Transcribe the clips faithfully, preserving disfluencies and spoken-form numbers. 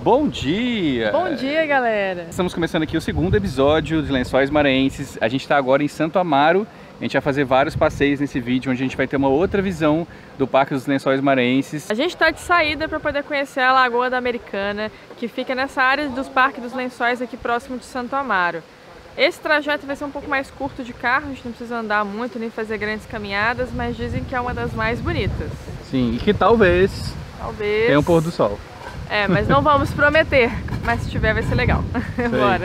Bom dia! Bom dia, galera! Estamos começando aqui o segundo episódio de Lençóis Maranhenses. A gente está agora em Santo Amaro. A gente vai fazer vários passeios nesse vídeo, onde a gente vai ter uma outra visão do Parque dos Lençóis Maranhenses. A gente está de saída para poder conhecer a Lagoa da Americana, que fica nessa área dos Parques dos Lençóis aqui próximo de Santo Amaro. Esse trajeto vai ser um pouco mais curto de carro, a gente não precisa andar muito nem fazer grandes caminhadas, mas dizem que é uma das mais bonitas. Sim, e que talvez, talvez... tenha um pôr do sol. É, mas não vamos prometer, mas se tiver vai ser legal. Bora!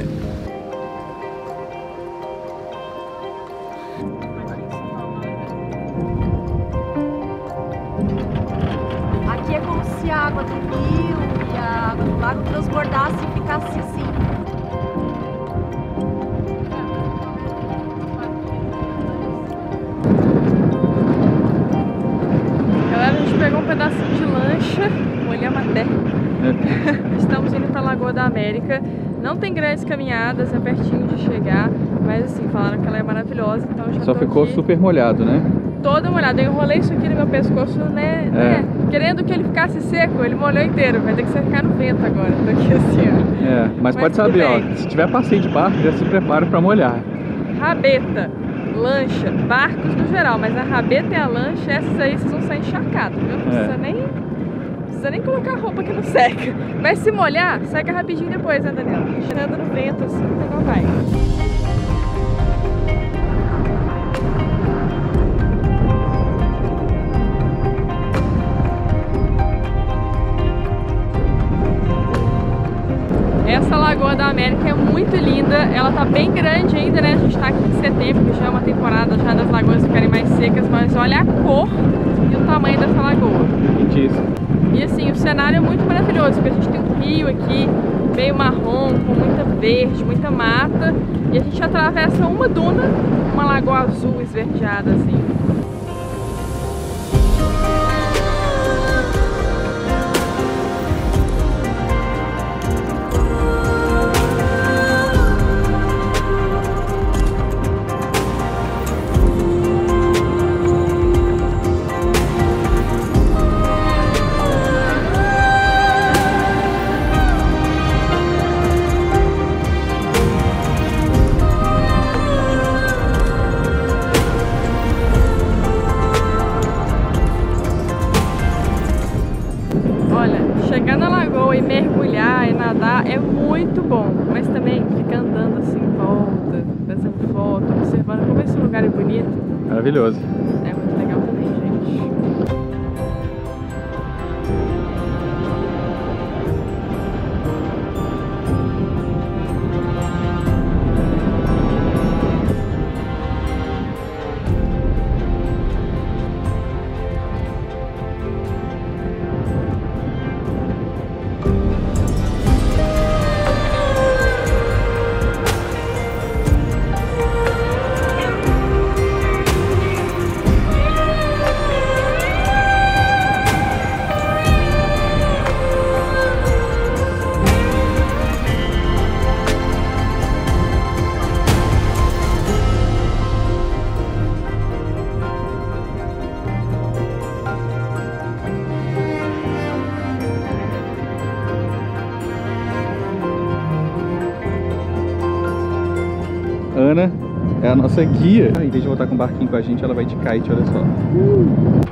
Aqui é como se a água do rio e a água do lago transbordasse e ficasse assim. Galera, a gente pegou um pedacinho de lancha, olhamos até. Estamos indo para a Lagoa da América. Não tem grandes caminhadas, é pertinho de chegar, mas assim, falaram que ela é maravilhosa, então já Só tô ficou aqui super molhado, né? Toda molhada. Eu enrolei isso aqui no meu pescoço, né? É. né? Querendo que ele ficasse seco, ele molhou inteiro. Vai ter que secar no vento agora. Tô aqui assim, ó. É, mas, mas pode saber, ó, se tiver passeio de barco, já se prepara para molhar. Rabeta, lancha, barcos no geral, mas a rabeta e a lancha, essas aí vocês vão sair encharcados, viu? Não precisa É. nem, não precisa nem colocar roupa que não seca. Mas se molhar, seca rapidinho depois, né, Daniela? Tirando no vento assim, não vai. Essa Lagoa da América é muito linda, ela tá bem grande ainda, né? A gente tá aqui em setembro, que já é uma temporada já das lagoas ficarem mais secas, mas olha a cor e o tamanho dessa lagoa. Lindíssimo. E assim, o cenário é muito maravilhoso, porque a gente tem um rio aqui, meio marrom, com muita verde, muita mata, e a gente atravessa uma duna, uma lagoa azul esverdeada assim. Chegar na lagoa e mergulhar e nadar é muito bom, mas também ficar andando assim em volta, fazendo foto, observando como esse lugar é bonito. Maravilhoso. É muito legal também, gente. Ana é a nossa guia. Em vez de voltar com o barquinho com a gente, ela vai de kite, olha só. Uh!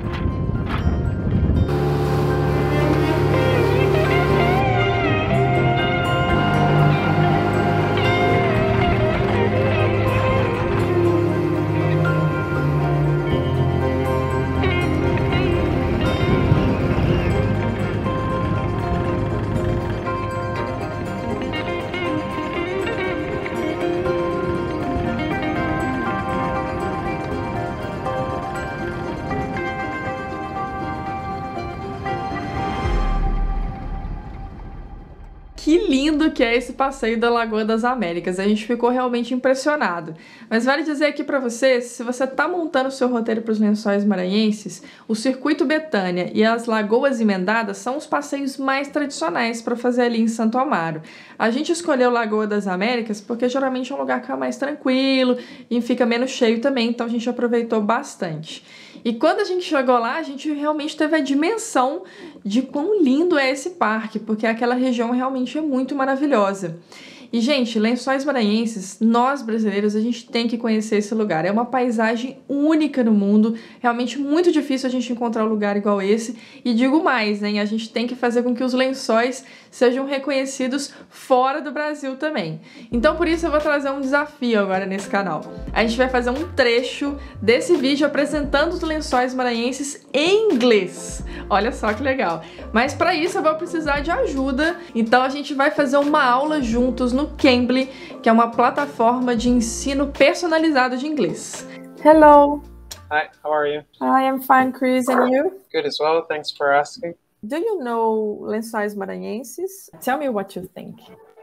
Que lindo que é esse passeio da Lagoa das Américas, a gente ficou realmente impressionado. Mas vale dizer aqui pra vocês, se você tá montando o seu roteiro para os Lençóis Maranhenses, o Circuito Betânia e as Lagoas Emendadas são os passeios mais tradicionais para fazer ali em Santo Amaro. A gente escolheu Lagoa das Américas porque geralmente é um lugar que é mais tranquilo e fica menos cheio também, então a gente aproveitou bastante. E quando a gente chegou lá, a gente realmente teve a dimensão de quão lindo é esse parque, porque aquela região realmente é muito maravilhosa. E, gente, Lençóis Maranhenses, nós brasileiros, a gente tem que conhecer esse lugar. É uma paisagem única no mundo, realmente muito difícil a gente encontrar um lugar igual esse. E digo mais, né? A gente tem que fazer com que os lençóis sejam reconhecidos fora do Brasil também. Então, por isso, eu vou trazer um desafio agora nesse canal. A gente vai fazer um trecho desse vídeo apresentando os Lençóis Maranhenses em inglês. Olha só que legal. Mas para isso, eu vou precisar de ajuda. Então, a gente vai fazer uma aula juntos no Cambly, que é uma plataforma de ensino personalizado de inglês. Hello. Hi, how are you? I am fine, Chris, and you? Good as well, thanks for asking. Do you know Lençóis Maranhenses? Tell me what you think.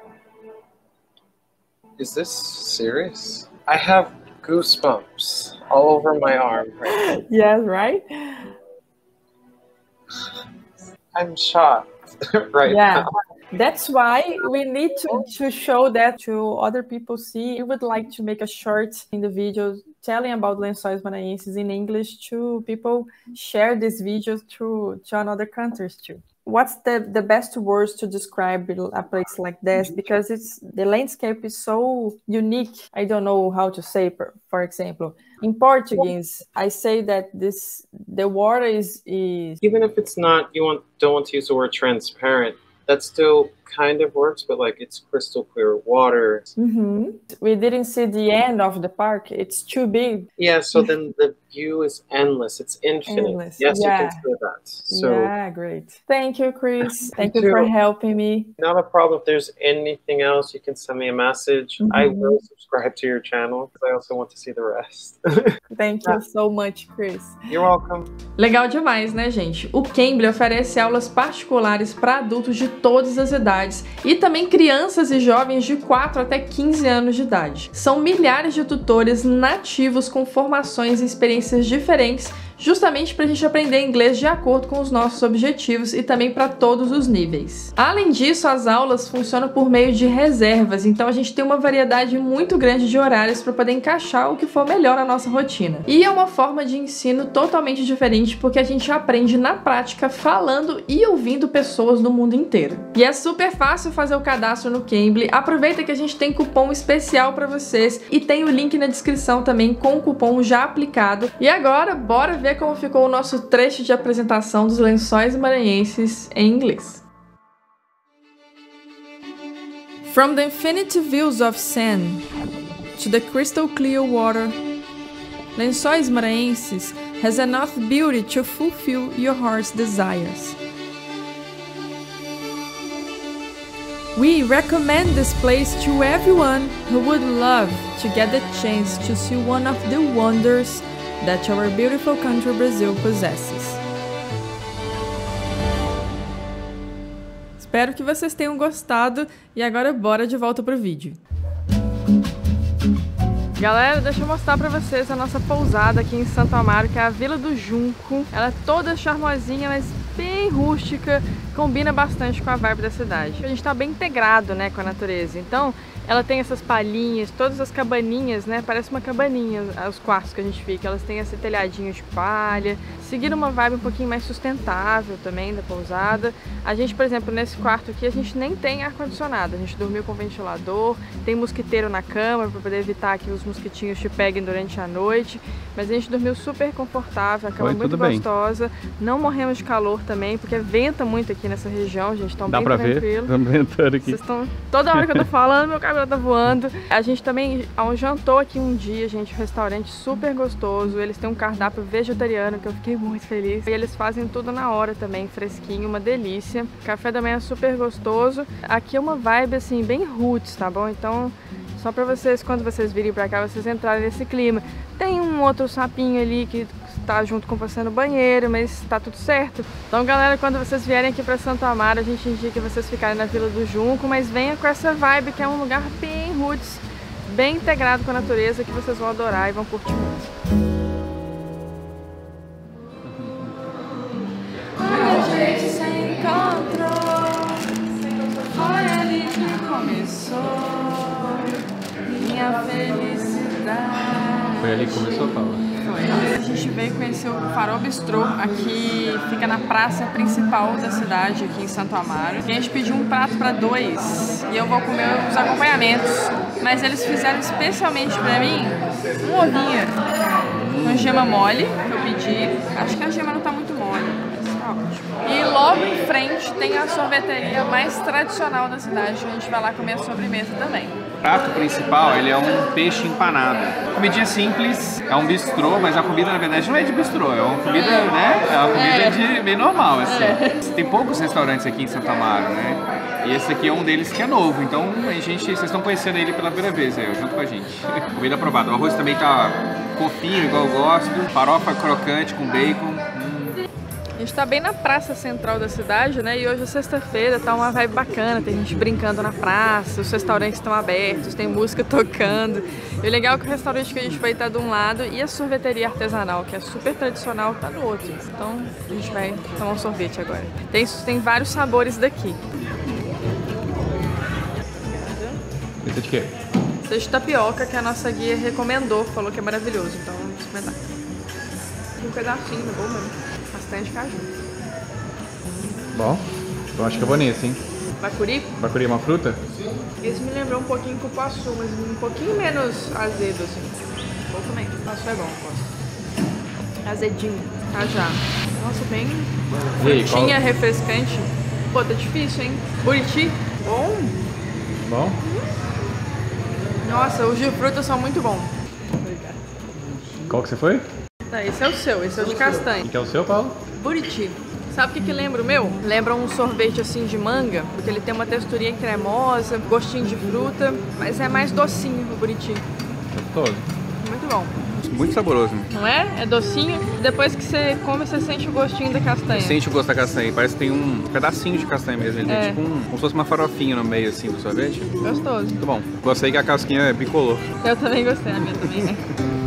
Is this serious? I have goosebumps all over my arm right Yes, right? I'm shocked right Yeah. now. That's why we need to, to show that to other people see. We would like to make a short in the video telling about Lençóis Maranhenses in English to people share this video to, to another countries too. What's the, the best words to describe a place like this? Because it's the landscape is so unique. I don't know how to say, for, for example. In Portuguese, I say that this the water is, is... Even if it's not, you want don't want to use the word transparent, that still kind of works, but like it's crystal clear water. Mm-hmm. We didn't see the end of the park. It's too big. Yeah, so then the view is endless. It's infinite. Endless. Yes, Yeah. you can say that. So Yeah, great. Thank you, Chris. Thank you too. for helping me. not a problem. If there's anything else, you can send me a message. Mm-hmm. I will subscribe to your channel because I also want to see the rest. Thank you so much, Chris. You're welcome. Legal demais, né, gente? O Cambly oferece aulas particulares para adultos de todas as idades e também crianças e jovens de quatro até quinze anos de idade. São milhares de tutores nativos com formações e experiências diferentes, justamente para a gente aprender inglês de acordo com os nossos objetivos e também para todos os níveis. Além disso, as aulas funcionam por meio de reservas, então a gente tem uma variedade muito grande de horários para poder encaixar o que for melhor na nossa rotina. E é uma forma de ensino totalmente diferente porque a gente aprende na prática falando e ouvindo pessoas do mundo inteiro. E é super fácil fazer o cadastro no Cambly. Aproveita que a gente tem cupom especial para vocês e tem o link na descrição também com o cupom já aplicado. E agora, bora ver como ficou o nosso trecho de apresentação dos Lençóis Maranhenses em inglês. From the infinite views of sand to the crystal clear water, Lençóis Maranhenses has enough beauty to fulfill your heart's desires. We recommend this place to everyone who would love to get the chance to see one of the wonders that our beautiful country Brazil possesses. Espero que vocês tenham gostado e agora bora de volta pro vídeo. Galera, deixa eu mostrar pra vocês a nossa pousada aqui em Santo Amaro, que é a Vila do Junco. Ela é toda charmosinha, mas bem rústica, combina bastante com a vibe da cidade. A gente tá bem integrado, né, com a natureza, então ela tem essas palhinhas, todas as cabaninhas, né, parece uma cabaninha os quartos que a gente fica, elas têm esse telhadinho de palha, seguindo uma vibe um pouquinho mais sustentável também da pousada. A gente, por exemplo, nesse quarto aqui, a gente nem tem ar-condicionado, a gente dormiu com ventilador, tem mosquiteiro na cama para poder evitar que os mosquitinhos te peguem durante a noite, mas a gente dormiu super confortável, a cama é muito gostosa, não morremos de calor também, porque venta muito aqui nessa região, gente, então bem tranquilo. Dá pra ver? Estamos ventando aqui. Vocês estão... Toda hora que eu tô falando, meu cabelo tá voando. A gente também jantou aqui um dia, gente, um restaurante super gostoso, eles têm um cardápio vegetariano que eu fiquei muito feliz. E eles fazem tudo na hora também, fresquinho, uma delícia. Café da manhã super gostoso. Aqui é uma vibe, assim, bem roots, tá bom? Então, só pra vocês, quando vocês virem pra cá, vocês entrarem nesse clima. Tem um outro sapinho ali que tá junto com você no banheiro, mas tá tudo certo. Então, galera, quando vocês vierem aqui pra Santo Amaro, a gente indica vocês ficarem na Vila do Junco, mas venha com essa vibe, que é um lugar bem roots, bem integrado com a natureza, que vocês vão adorar e vão curtir muito. A gente se encontrou, foi ali que começou minha felicidade. Foi ali que começou, Paula? Foi. A gente veio conhecer o Farol Bistrô, aqui fica na praça principal da cidade, aqui em Santo Amaro. E a gente pediu um prato para dois e eu vou comer os acompanhamentos. Mas eles fizeram especialmente para mim um ovinho com gema mole, que eu pedi. Acho que a gema não tá muito mole, mas tá ótimo. E logo em frente tem a sorveteria mais tradicional da cidade, a gente vai lá comer a sobremesa também. O prato principal, ele é um peixe empanado. Comidinha simples, é um bistrô, mas a comida na verdade não é de bistrô, é uma comida, né? É uma comida É. de bem normal, assim. É. Tem poucos restaurantes aqui em Santo Amaro, né? E esse aqui é um deles que é novo, então a gente, vocês estão conhecendo ele pela primeira vez, aí, junto com a gente. Comida aprovada. O arroz também tá fofinho, igual eu gosto. Farofa crocante com bacon. A gente tá bem na praça central da cidade, né? E hoje é sexta-feira, tá uma vibe bacana, tem gente brincando na praça, os restaurantes estão abertos, tem música tocando. E o legal é que o restaurante que a gente vai estar de um lado e a sorveteria artesanal, que é super tradicional, tá do outro. Então a gente vai tomar um sorvete agora. Tem, tem vários sabores daqui. Esse é de quê? Esse é de tapioca, que a nossa guia recomendou, falou que é maravilhoso, então vamos experimentar. Um pedacinho, no bom mesmo. Bastante caju. Bom, então acho que eu vou nesse, hein? Bacuri? Bacuri é uma fruta? Esse me lembrou um pouquinho cupuaçu, mas um pouquinho menos azedo, assim. Um pouco menos. Cupuaçu é bom, gosto. Azedinho. Cajá. Nossa, bem E aí, qual- frutinha, refrescante. Pô, tá difícil, hein? Buriti. Bom. Bom? Nossa, os de fruta são muito bons. Obrigada. Qual que você foi? Tá, esse é o seu, esse é o de castanha. E que é o seu, Paulo? Buriti. Sabe o que que lembra o meu? Lembra um sorvete assim de manga, porque ele tem uma texturinha cremosa, gostinho de fruta, mas é mais docinho o Buriti. Todo. Muito bom. Muito saboroso. Não é? É docinho. Depois que você come, você sente o gostinho da castanha. Sente o gosto da castanha, parece que tem um pedacinho de castanha mesmo. Ele É. tem tipo um, como se fosse uma farofinha no meio assim do sorvete. Gostoso. Muito bom. Gostei que a casquinha é bicolor. Eu também gostei, a minha também, né?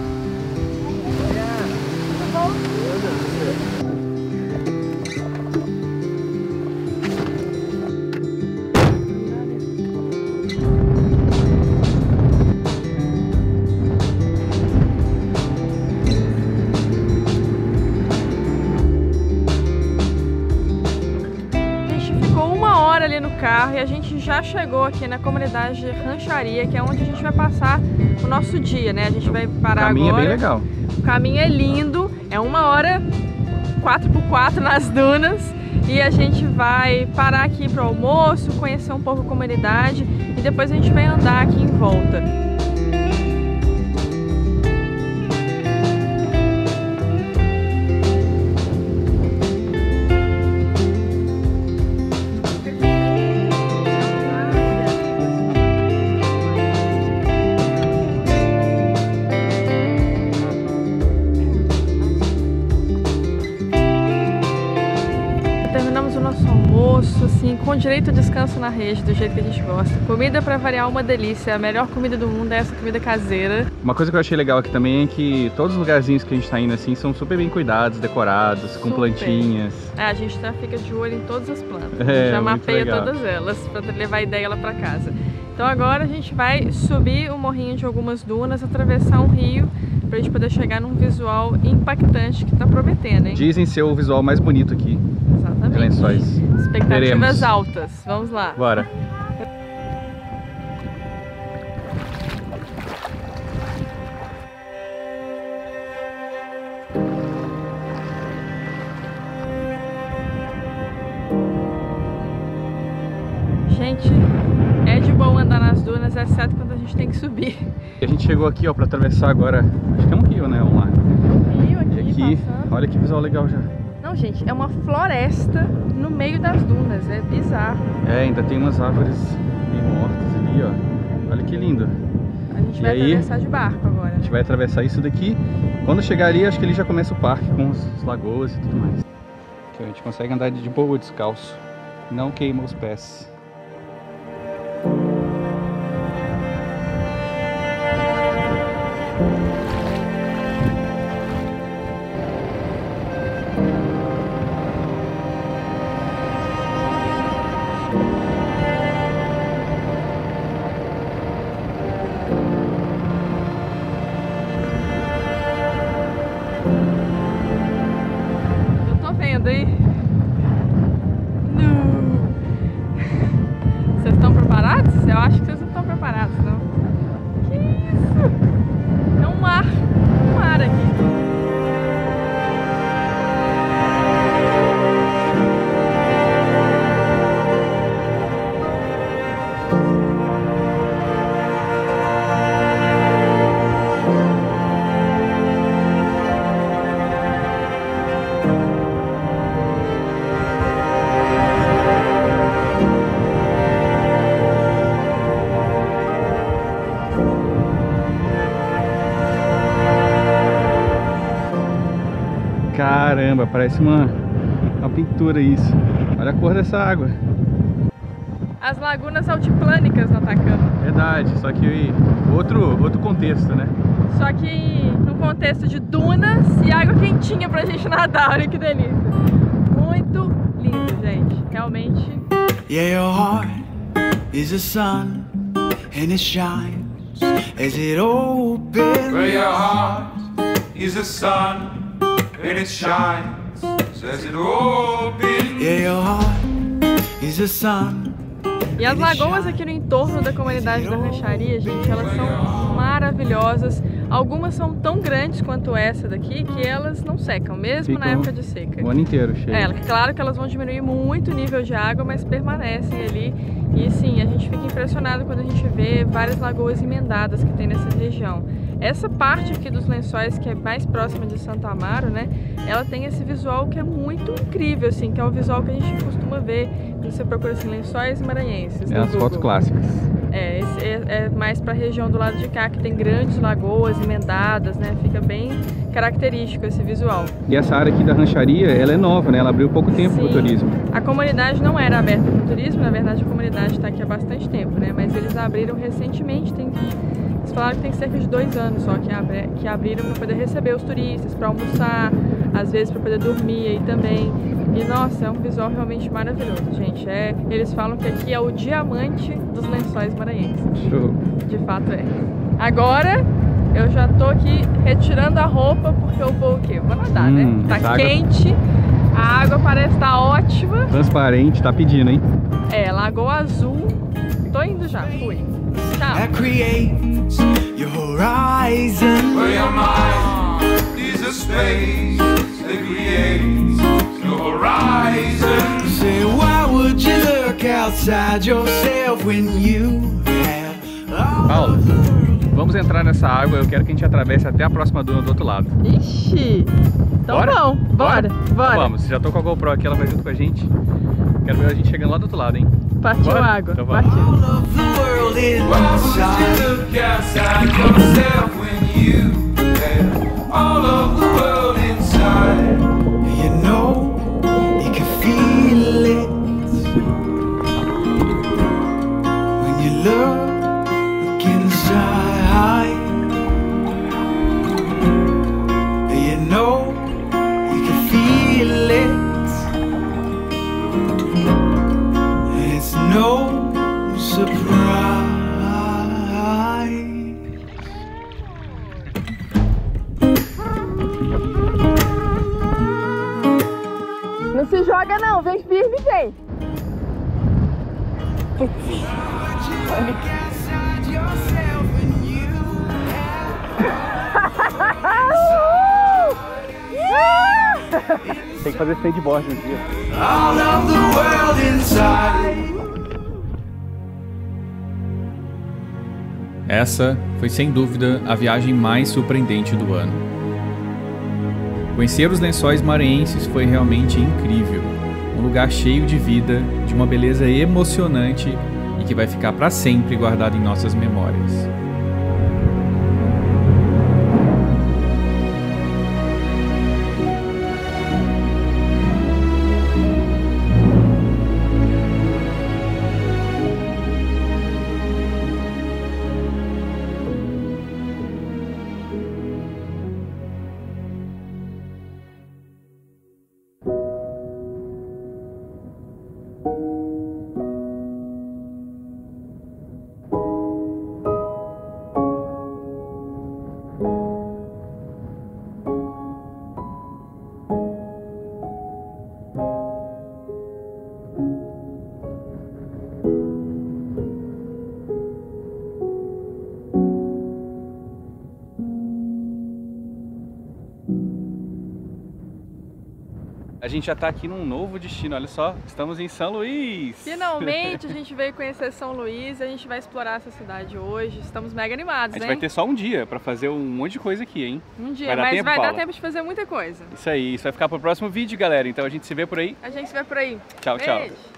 Ali no carro e a gente já chegou aqui na comunidade de Rancharia, que é onde a gente vai passar o nosso dia, né? A gente vai parar agora. O caminho é bem legal. O caminho é lindo, é uma hora quatro por quatro nas dunas e a gente vai parar aqui para o almoço, conhecer um pouco a comunidade e depois a gente vai andar aqui em volta. Terminamos o nosso almoço, assim, com direito a descanso na rede, do jeito que a gente gosta. Comida pra variar, uma delícia. A melhor comida do mundo é essa comida caseira. Uma coisa que eu achei legal aqui também é que todos os lugarzinhos que a gente tá indo assim são super bem cuidados, decorados, com Super. plantinhas. É, a gente já fica de olho em todas as plantas. É, já muito mapeia legal. todas elas pra levar a ideia lá pra casa. Então agora a gente vai subir o morrinho de algumas dunas, atravessar um rio pra gente poder chegar num visual impactante que tá prometendo, hein? Dizem ser o visual mais bonito aqui de Exatamente. Lençóis. Expectativas Veremos. altas. Vamos lá. Bora. Gente, é de boa andar nas dunas, exceto quando a gente tem que subir. E a gente chegou aqui, ó, pra atravessar agora, acho que é um rio, né, vamos lá. Um rio aqui, E aqui, passando. olha que visual legal já. Não, gente, é uma floresta no meio das dunas, é bizarro. É, ainda tem umas árvores meio mortas ali, ó. Olha que lindo. A gente E vai aí? atravessar de barco agora. A gente vai atravessar isso daqui. Quando chegar ali, acho que ali já começa o parque com as lagoas e tudo mais. Aqui, ó, a gente consegue andar de boa descalço. Não queima os pés. Putz, eu acho que vocês não estão preparados, não. Que isso? É um mar, um mar aqui. Caramba, parece uma, uma pintura isso. Olha a cor dessa água. As lagunas altiplânicas no Atacama. Verdade, só que outro, outro contexto, né? Só que no contexto de dunas e água quentinha pra gente nadar, olha que delícia. Muito lindo, gente, realmente. Yeah, your heart is a sun and it shines as it opens. Where your heart is a sun and it shines as it opens. Yeah, your heart is a sun. E as lagoas aqui no entorno da comunidade da Rancharia, gente, elas são maravilhosas. Algumas são tão grandes quanto essa daqui que elas não secam, mesmo Ficam na época de seca. O ano inteiro cheio. É, claro que elas vão diminuir muito o nível de água, mas permanecem ali. E sim, a gente fica impressionado quando a gente vê várias lagoas emendadas que tem nessa região. Essa parte aqui dos Lençóis, que é mais próxima de Santo Amaro, né? Ela tem esse visual que é muito incrível, assim, que é o visual que a gente costuma ver quando você procura assim, Lençóis Maranhenses. É as Google. fotos clássicas. É, esse é, é mais para a região do lado de cá, que tem grandes lagoas emendadas, né? Fica bem característico esse visual. E essa área aqui da Rancharia, ela é nova, né? Ela abriu pouco tempo para o Sim. turismo. A comunidade não era aberta para o turismo, na verdade a comunidade está aqui há bastante tempo, né? Mas eles abriram recentemente, tem, eles falaram que tem cerca de dois anos só que, abre, que abriram para poder receber os turistas, para almoçar, às vezes para poder dormir aí também. E nossa, é um visual realmente maravilhoso, gente. É, eles falam que aqui é o diamante dos Lençóis Maranhenses. Show. De fato é. Agora eu já tô aqui retirando a roupa porque eu vou o quê? Vou nadar, Hum, né? Tá essa água- quente, a água parece estar ótima. Transparente, tá pedindo, hein? É, Lagoa Azul. Tô indo já, fui. Tchau. That creates your horizon. Where your mind is a space that creates your horizon. Say, why would you look outside yourself when you have all Paulo, of the world? vamos entrar nessa água. Eu quero que a gente atravesse até a próxima duna do outro lado. Ixi. Então Bora? bom, bora, bora. Então vamos, já tô com a GoPro aqui, ela vai junto com a gente. Quero ver a gente chegando lá do outro lado, hein? Partiu Bora? a água, Então vamos. partiu. All of the world Why would inside. you look outside yourself when you have all of the world inside? You know, you can feel it when you look inside. You know, you can feel it. It's no surprise. Não se joga não, vem firme, vem. Outside yourself when you Tem que fazer skateboard um dia. all of the world inside. Essa foi sem dúvida a viagem mais surpreendente do ano. Conhecer os Lençóis Maranhenses foi realmente incrível. Um lugar cheio de vida, de uma beleza emocionante e que vai ficar para sempre guardado em nossas memórias. A gente já tá aqui num novo destino, olha só, estamos em São Luís. Finalmente a gente veio conhecer São Luís e a gente vai explorar essa cidade hoje. Estamos mega animados, A gente hein? vai ter só um dia pra fazer um monte de coisa aqui, hein? Um dia, Vai dar mas tempo, vai Paula? dar tempo de fazer muita coisa. Isso aí, isso vai ficar pro próximo vídeo, galera. Então a gente se vê por aí. A gente se vê por aí. Tchau, tchau. Beijo.